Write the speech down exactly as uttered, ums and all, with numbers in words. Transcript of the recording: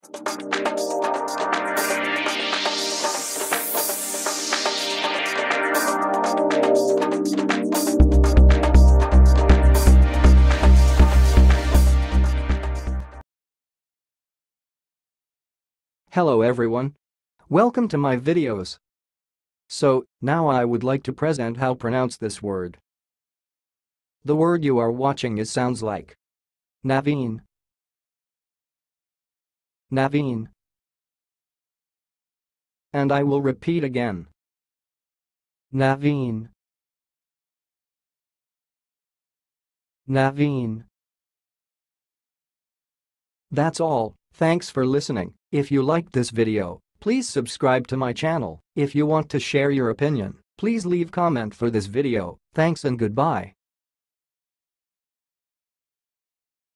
Hello everyone. Welcome to my videos. So, now I would like to present how pronounce this word. The word you are watching is sounds like Naveen, Naveen. And I will repeat again. Naveen, Naveen. That's all. Thanks for listening. If you liked this video, please subscribe to my channel. If you want to share your opinion, please leave comment for this video. Thanks and goodbye.